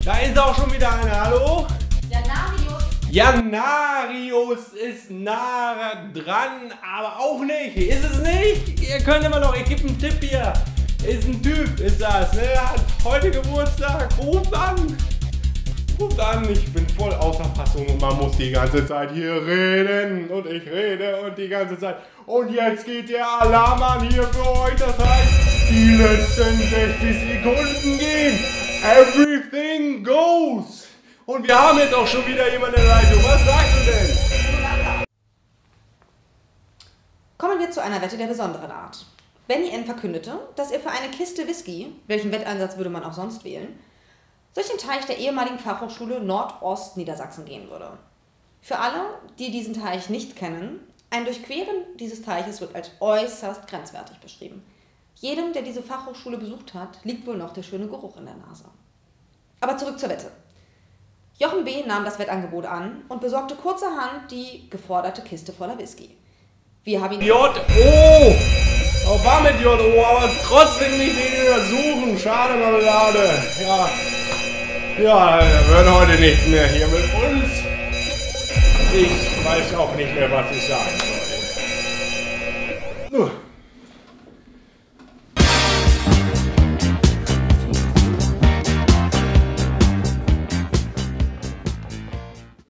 Da ist auch schon wieder einer. Hallo? Janarius. Janarius ist nah dran, aber auch nicht. Ist es nicht? Ihr könnt immer noch, ich gebe einen Tipp hier. Ist ein Typ, ist das. Ne? Er hat heute Geburtstag. Ruft an. Ruft an. Ich bin voll außer Fassung und man muss die ganze Zeit hier reden. Und ich rede und die ganze Zeit. Und jetzt geht der Alarm an hier für euch. Das heißt, die letzten 60 Sekunden gehen. Everything goes. Und wir haben jetzt auch schon wieder jemanden in der Leitung. Was sagst du denn? Kommen wir zu einer Wette der besonderen Art. Benny N. verkündete, dass er für eine Kiste Whisky, welchen Wetteinsatz würde man auch sonst wählen, durch den Teich der ehemaligen Fachhochschule Nordost-Niedersachsen gehen würde. Für alle, die diesen Teich nicht kennen, ein Durchqueren dieses Teiches wird als äußerst grenzwertig beschrieben. Jedem, der diese Fachhochschule besucht hat, liegt wohl noch der schöne Geruch in der Nase. Aber zurück zur Wette. Jochen B. nahm das Wettangebot an und besorgte kurzerhand die geforderte Kiste voller Whisky. Wir haben ihn... J.O. Auch war mit J.O., aber trotzdem nicht den übersuchen. Schade, Marmelade. Ja, wir werden heute nicht mehr hier mit uns. Ich weiß auch nicht mehr, was ich sagen soll.